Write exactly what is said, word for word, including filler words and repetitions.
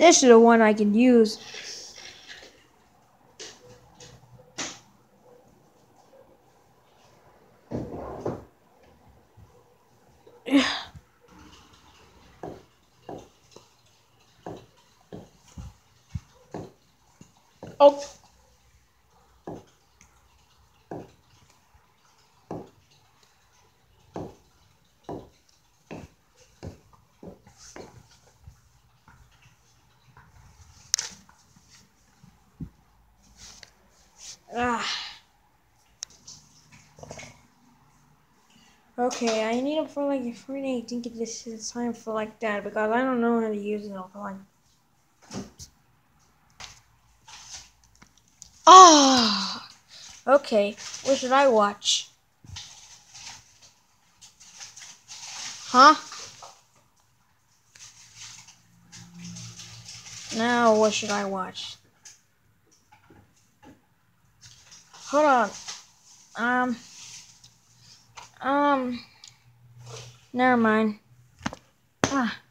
This is the one I can use. Oh. Ah. Okay, I need it for like a free I think this is time for like that because I don't know how to use it offline. Ah. Okay, what should I watch? Huh? Now what should I watch? Hold on. Um. Um. Never mind. Ah.